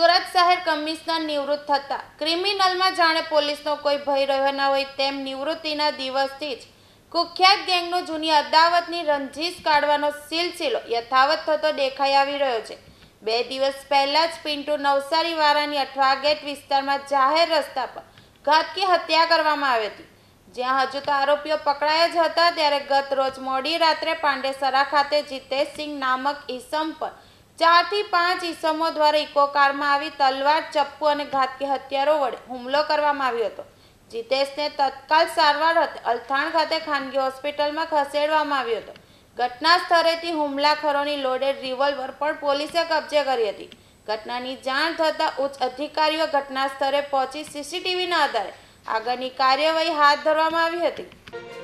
સુરત શહેર કમિશનર નિવૃત્ત થતા ક્રિમિનલમાં જાણે પોલીસનો કોઈ ભય રહ્યો ન હોય તેમ નિવૃત્તિના દિવસથી જ કુખ્યાત ગેંગનો જૂની અદાવતની રંજીશ કાઢવાનો સિલસિલો યથાવત થતો દેખાઈ આવી રહ્યો છે। 2 દિવસ પહેલા જ પિન્ટુ નવસારી વાળાની અઠવા ગેટ વિસ્તારમાં જાહેર રસ્તા પર ઘાતકી હત્યા કરવામાં આવી હતી, જ્યાં હજુ તો આરોપીઓ પકડાયા જ હતા ત્યારે ગત રોજ મોડી રાત્રે પાંડેસરા ખાતે જીતેશસિંહ નામક ઈસમ પર 4 થી 5 ઈસમો દ્વારા ઇકો કારમાં આવી તલવાર, ચપ્પુ અને ઘાતકી હથિયારો વડે હુમલો કરવામાં આવ્યો હતો। જીતેશને તત્કાલ સારવાર અર્થે અલથાણ ખાતે ખાનગી હોસ્પિટલમાં ખસેડવામાં આવ્યો હતો। ઘટના સ્થળેથી હુમલાખોરોની લોડેડ રિવોલ્વર પણ પોલીસે કબજે કરી હતી। ઘટનાની જાણ થતાં ઉચ્ચ અધિકારીઓ ઘટના સ્થળે પહોંચી સીસીટીવીના આધારે આગળની કાર્યવાહી હાથ ધરવામાં આવી હતી।